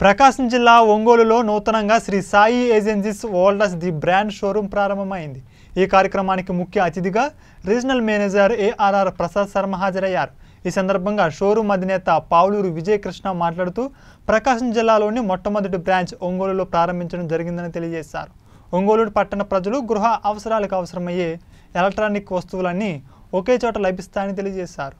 ప్రకాశం జిల్లా ఒంగోలులో నూతనంగా Sri Sai agencies worlds the brand showroom ప్రారంభమైంది. ఈ కార్యక్రమానికి ముఖ్య అతిథిగా regional manager ARR Prasad Sharma హాజరయ్యారు. ఈ సందర్భంగా షోరూమ్ అధినేత పావులూరు విజయకృష్ణ మాట్లాడుతూ ప్రకాశం జిల్లాలోని మొట్టమొదటి బ్రాంచ్ ఒంగోలులో ప్రారంభించడం జరిగిందని తెలియజేశారు. ఒంగోలు పట్టణ ప్రజలు గృహ అవసరాలకు అవసరమయ్యే ఎలక్ట్రానిక్ వస్తువులన్నీ ఒకే చోట లభిస్తాయని తెలియజేశారు.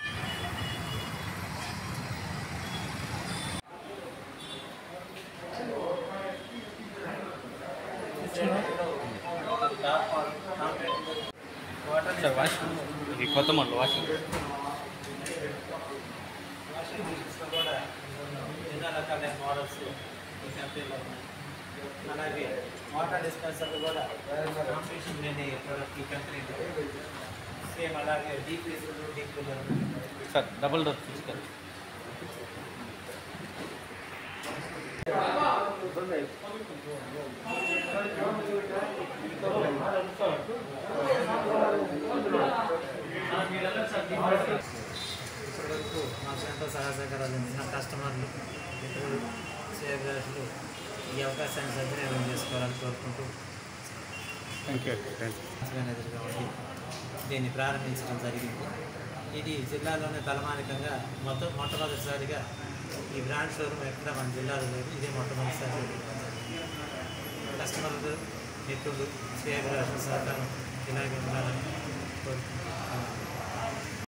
కొత్త మోడల్ వాషింగ్ మోడల్స్ అలాగే వాటర్ డిస్పెన్సర్లు కూడా కాంపిటీషన్ లేని ప్రోడక్ట్ ఈ కంపెనీ సేమ్ అలాగే deep cooler sir double door తీసుకెళ్ళి ఇప్పటివరకు మాకు ఎంతో సహకారాలు అందించిన కస్టమర్లు మిత్రులు శ్రేయభిలాషులు ఈ అవకాశాన్ని సద్వినియోగం చేసుకోవాలని కోరుకుంటూ మేనేజర్గా ఉండి దీన్ని ప్రారంభించడం జరిగింది. ఇది జిల్లాలోనే తలమానికంగా మొట్టమొదటిసారిగా ఈ బ్రాండ్ షోరూమ్ ఎక్కడ మన జిల్లాలో లేదు. ఇదే మొట్టమొదటిసారి కస్టమర్లు మిత్రులు శ్రేయభిలాషుల సహకారం ఇలాగే ఉండాలని కోరుకుంటున్నాను.